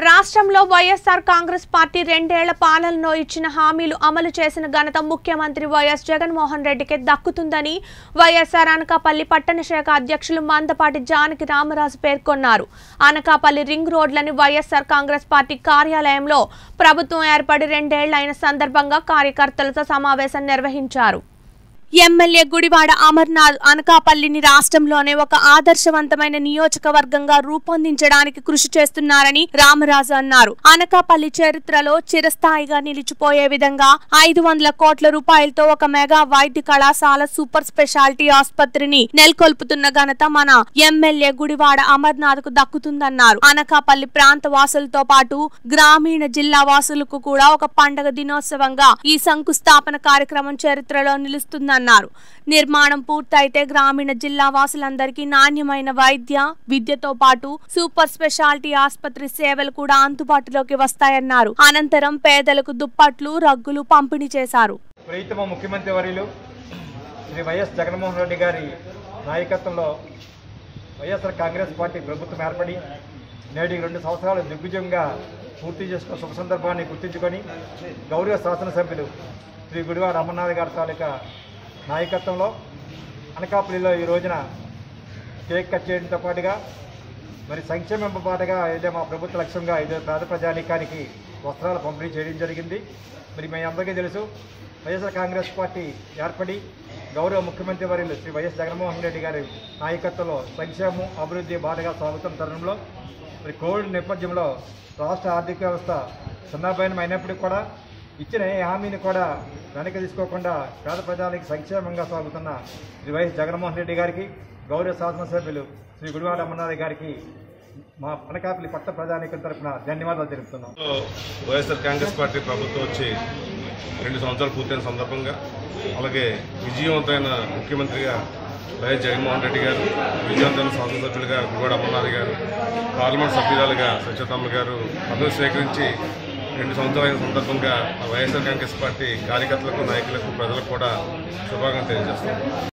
రాష్ట్రంలో వైఎస్ఆర్ కాంగ్రెస్ పార్టీ 2 ఏళ్ల పాలనలో ఇచ్చిన హామీలు అమలు చేసిన ఘనత ముఖ్యమంత్రి వైఎస్ జగన్మోహన్ రెడ్డికి దక్కుతుందని వైఎస్ఆర్ అనకాపల్లి పట్టణ శాఖ అధ్యక్షులు మందపాటి జానకి రామరాజు పేర్కొన్నారు. అనకాపల్లి రింగ్ రోడ్లని వైఎస్ఆర్ కాంగ్రెస్ పార్టీ కార్యాలయంలో ప్రభుత్వం ఏర్పడి 2 ఏళ్ల అయిన సందర్భంగా కార్యకర్తలతో సమావేశం నిర్వహించారు. ఎమ్మెల్యే గుడివాడ అమర్నాథ్ అనకాపల్లిని రాష్ట్రంలోనే ఒక ఆదర్శవంతమైన నియోజకవర్గంగా రూపొందించడానికి కృషి చేస్తున్నారని రామరాజు అన్నారు. అనకాపల్లి చరిత్రలో చిరస్థాయిగా నిలిచిపోయే విధంగా 500 కోట్ల రూపాయలతో ఒక మెగా వైద్య కళాశాల సూపర్ స్పెషాలిటీ ఆసుపత్రిని నెలకొల్పుతున్న ఘనత మన ఎమ్మెల్యే గుడివాడ అమర్నాథ్ కు దక్కుతుందన్నారు. అనకాపల్లి ప్రాంత వాసులతో పాటు గ్రామీణ జిల్లా వాసులకు కూడా ఒక పండగ దినోత్సవంగా ఈ శంకుస్థాపన కార్యక్రమం చరిత్రలో నిలుస్తుందన్నారు. నిర్మాణం పూర్తయితే గ్రామీణ జిల్లా వాసులందరికీ నాణ్యమైన విద్యతో పాటు సూపర్ స్పెషాలిటీ ఆసుపత్రి సేవలు కూడా అందుబాటులోకి వస్తాయన్నారు. అనంతరం పేదలకు దుప్పట్లు, రగ్గులు పంపిణీ చేశారు. ప్రీతమ ముఖ్యమంత్రి వర్యులు శ్రీ వైఎస్ జగన్మోహన్ రెడ్డి గారి నాయకత్వంలో వైఎస్ఆర్ కాంగ్రెస్ పార్టీ ప్రభుత్వం ఏర్పడి నేటికి 2 సంవత్సరాలు దిగ్విజయంగా పూర్తి చేసుకున్న శుభ సందర్భాన్ని గుర్తించుకొని గౌరవ శాసనసభ్యులు శ్రీ గుడివాడ అమర్నాథ్ గారి తాలూకా నాయకత్వంలో అనకాపల్లిలో ఈ రోజున కేక్ కట్ చేయడంతో పాటుగా మరి సంక్షేమం పాటుగా అయితే మా ప్రభుత్వ లక్ష్యంగా పేద ప్రజానీకానికి వస్త్రాలు పంపిణీ చేయడం జరిగింది. మరి మీ అందరికీ తెలుసు, వైఎస్ఆర్ కాంగ్రెస్ పార్టీ ఏర్పడి గౌరవ ముఖ్యమంత్రి వర్యులు శ్రీ వైఎస్ జగన్మోహన్ రెడ్డి గారి నాయకత్వంలో సంక్షేమం అభివృద్ధి బాటగా సాగుతున్న తరుణంలో మరి కోవిడ్ నేపథ్యంలో రాష్ట్ర ఆర్థిక వ్యవస్థ చిన్నాభాయం అయినప్పటికీ కూడా ఇచ్చిన ఏ హామీని కూడా వెనక్కి తీసుకోకుండా పేద ప్రజలకి సంక్షేమంగా సాగుతున్న శ్రీ వైఎస్ జగన్మోహన్ రెడ్డి గారికి, గౌరవ శాసనసభ్యులు శ్రీ గుడివాడ అమర్నాథ్ గారికి మా అనకాపల్లి పట్ట ప్రజానీకుల తరఫున ధన్యవాదాలు తెలుపుతున్నాం. వైఎస్ఆర్ కాంగ్రెస్ పార్టీ ప్రభుత్వం వచ్చి 2 సంవత్సరాలు పూర్తయిన సందర్భంగా, అలాగే విజయవంతమైన ముఖ్యమంత్రిగా వైఎస్ జగన్మోహన్ రెడ్డి గారు, విజయవంతమైన శాసనసభ్యులుగా గుడివాడ అమర్నాథ్ గారు, పార్లమెంట్ సభ్యురాలుగా సత్యతమ్మ గారు పదవి స్వీకరించి 2 సంవత్సరాలైన సందర్భంగా వైఎస్ఆర్ కాంగ్రెస్ పార్టీ కార్యకర్తలకు, నాయకులకు, ప్రజలకు కూడా శుభాకాంక్షలు తెలియజేస్తాం.